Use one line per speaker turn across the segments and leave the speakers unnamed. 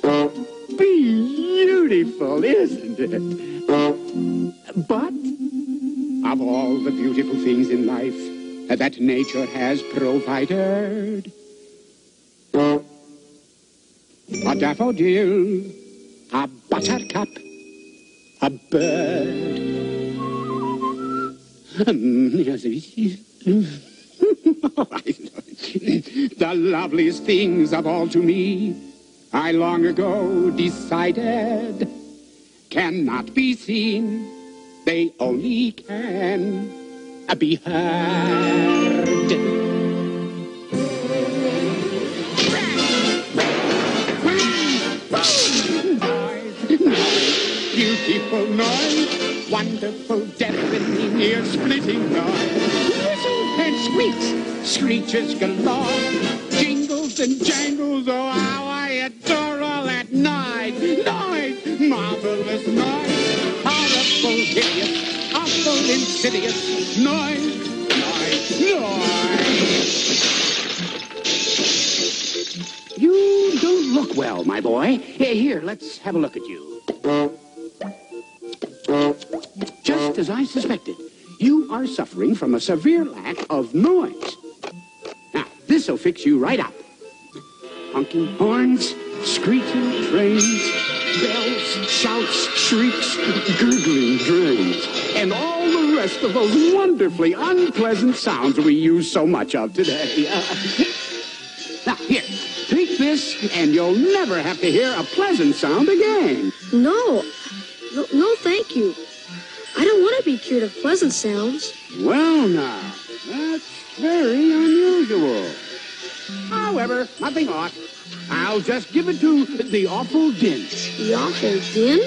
Beautiful, isn't it? But of all the beautiful things in life that nature has provided, a daffodil, a buttercup, a bird. The loveliest things of all to me, I long ago decided, cannot be seen, they only can be heard. Beautiful noise, wonderful, deafening, ear-splitting noise. Whistles and squeaks, screeches galore, jingles and jangles, oh, how I adore all that noise. Noise, marvelous noise, horrible, hideous, awful, insidious, noise, noise, noise. You don't look well, my boy. Here, let's have a look at you. Just as I suspected, you are suffering from a severe lack of noise. Now, this'll fix you right up. Honking horns, screeching trains, bells, shouts, shrieks, gurgling drains, and all the rest of those wonderfully unpleasant sounds we use so much of today. Now, here, take this, and you'll never have to hear a pleasant sound again.
No, thank you. I don't want to be cured of pleasant sounds.
Well, now, that's very unusual. However, nothing ought. I'll just give it to the awful din.
The awful din?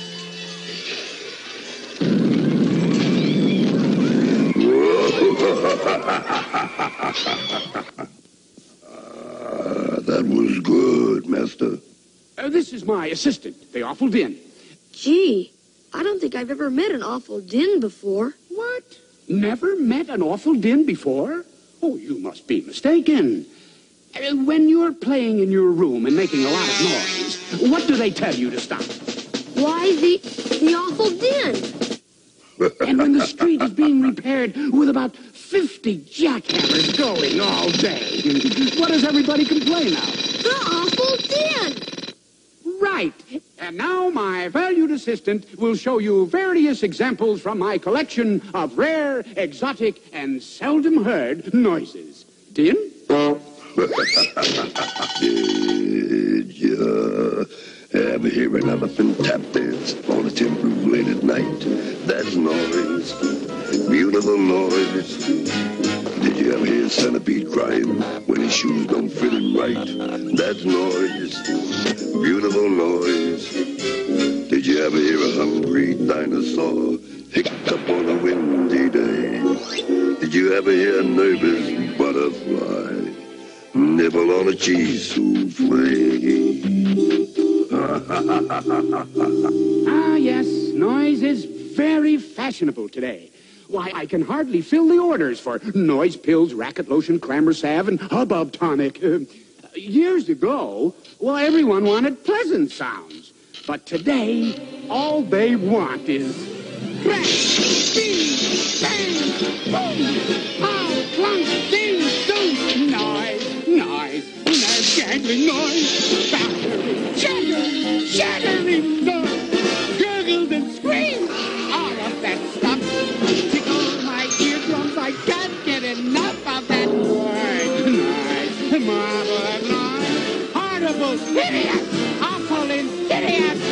That was good, Master.
This is my assistant, the awful din.
Gee, I don't think I've ever met an awful din before.
What? Never met an awful din before? Oh, you must be mistaken. When you're playing in your room and making a lot of noise, what do they tell you to stop?
Why, the awful din.
And when the street is being repaired with about 50 jackhammers going all day, what does everybody complain of?
The awful din!
Right. And now my valued assistant will show you various examples from my collection of rare, exotic, and seldom heard noises. Din?
Did you ever hear an elephant tap dance on a tin roof late at night? That's noise. Beautiful noise. Did you ever hear a centipede crying when his shoes don't fit him right? That's noise. Beautiful noise. Did you ever hear a hungry dinosaur hiccup on a windy day? Did you ever hear a nervous butterfly nibble on a cheese souffle?
Ah, yes, noise is very fashionable today. Why, I can hardly fill the orders for noise pills, racket lotion, clamor salve, and hubbub tonic. Years ago, well, everyone wanted pleasant sounds. But today, all they want is crash, bing, bang, boom, pow, clunk, ding, dong, noise, noise, nerve-jangling noise, battering, shattering noise, gurgled and screamed, all of that stuff tickles my eardrums. I can't get enough of that noise, marvelous noise, horrible, hideous, awful, insidious.